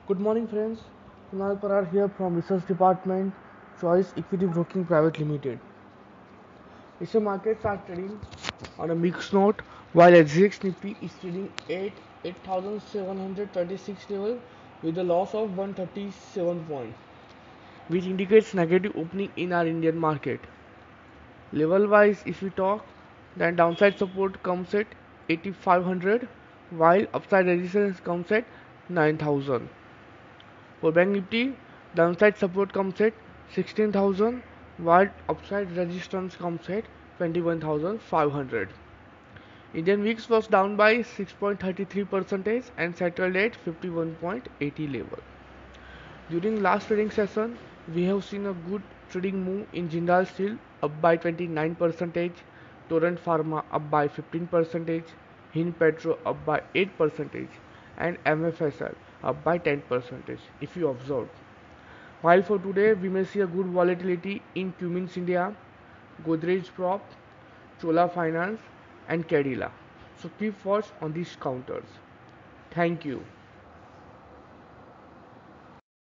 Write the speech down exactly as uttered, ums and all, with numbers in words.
Good morning, friends. Kkunal Parar here from Research Department, Choice Equity Broking Private Limited. Asia markets are trading on a mixed note, while S G X Nifty is trading at eight thousand seven hundred twenty-six level with a loss of one hundred thirty-seven points, which indicates negative opening in our Indian market. Level wise, if we talk, then downside support comes at eighty-five hundred, while upside resistance comes at nine thousand. For Bank Nifty, downside support comes at sixteen thousand, while upside resistance comes at twenty-one thousand five hundred. Indian V I X was down by six point three three percent and settled at fifty-one point eight zero level. During last trading session, we have seen a good trading move in Jindal Steel up by twenty-nine percent, Torrent Pharma up by fifteen percent, Hind Petro up by eight percent, and M F S L up by ten percent if you observe. While for today we may see a good volatility in Cummins India, Godrej Prop, Chola Finance and Cadila. So keep watch on these counters. Thank you.